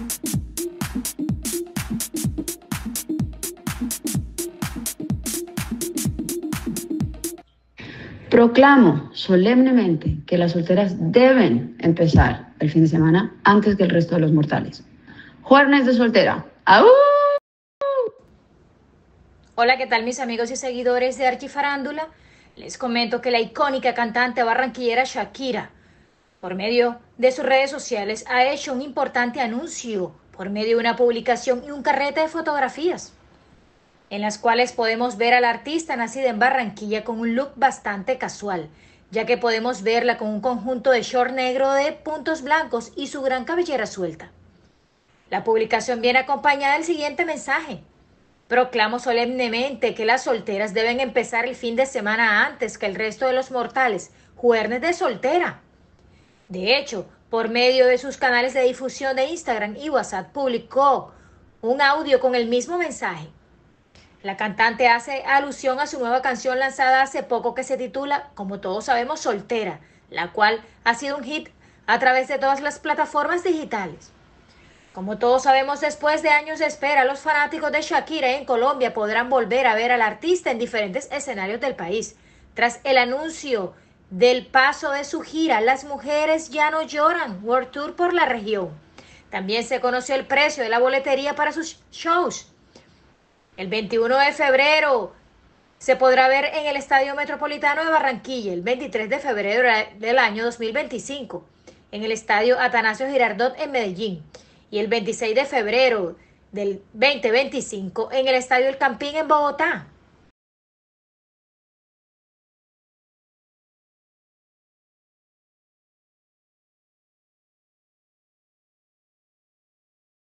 Proclamo solemnemente que las solteras deben empezar el fin de semana antes que el resto de los mortales. Jueves de soltera. ¡Au! Hola, ¿qué tal mis amigos y seguidores de Archifarándula? Les comento que la icónica cantante barranquillera Shakira, por medio de sus redes sociales, ha hecho un importante anuncio por medio de una publicación y un carrete de fotografías, en las cuales podemos ver a la artista nacida en Barranquilla con un look bastante casual, ya que podemos verla con un conjunto de short negro de puntos blancos y su gran cabellera suelta. La publicación viene acompañada del siguiente mensaje: proclamo solemnemente que las solteras deben empezar el fin de semana antes que el resto de los mortales, jueves de soltera. De hecho, por medio de sus canales de difusión de Instagram y WhatsApp publicó un audio con el mismo mensaje. La cantante hace alusión a su nueva canción lanzada hace poco que se titula, como todos sabemos, Soltera, la cual ha sido un hit a través de todas las plataformas digitales. Como todos sabemos, después de años de espera, los fanáticos de Shakira en Colombia podrán volver a ver al artista en diferentes escenarios del país. Tras el anuncio del paso de su gira, Las Mujeres Ya No Lloran, World Tour por la región. También se conoció el precio de la boletería para sus shows. El 21 de febrero se podrá ver en el Estadio Metropolitano de Barranquilla, el 23 de febrero del año 2025, en el Estadio Atanasio Girardot en Medellín, y el 26 de febrero del 2025 en el Estadio El Campín en Bogotá.